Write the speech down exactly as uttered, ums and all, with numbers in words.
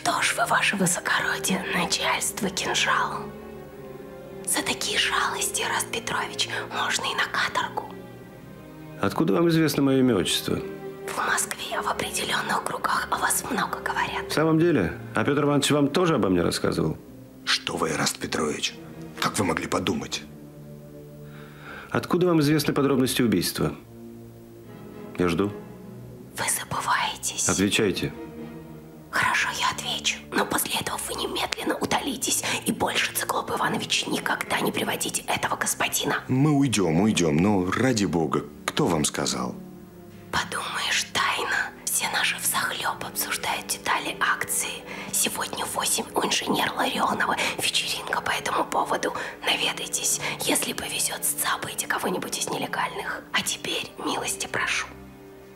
Что ж вы, ваше высокородие, начальство кинжалом? За такие шалости, Ираст Петрович, можно и на каторгу. Откуда вам известно мое имя, отчество? В Москве в определенных кругах о вас много говорят. В самом деле? А Петр Иванович вам тоже обо мне рассказывал? Что вы, Ираст Петрович? Как вы могли подумать? Откуда вам известны подробности убийства? Я жду. Вы забываетесь. Отвечайте. Хорошо, я отвечу. Но после этого вы немедленно удалитесь. И больше, Циклоп Иванович, никогда не приводите этого господина. Мы уйдем, уйдем. Но ради бога, кто вам сказал? Подумаешь, тайна. Все наши взахлеб обсуждают детали акции. Сегодня в восемь у инженера Ларионова вечеринка по этому поводу. Наведайтесь. Если повезет, сцапайте кого-нибудь из нелегальных. А теперь милости прошу.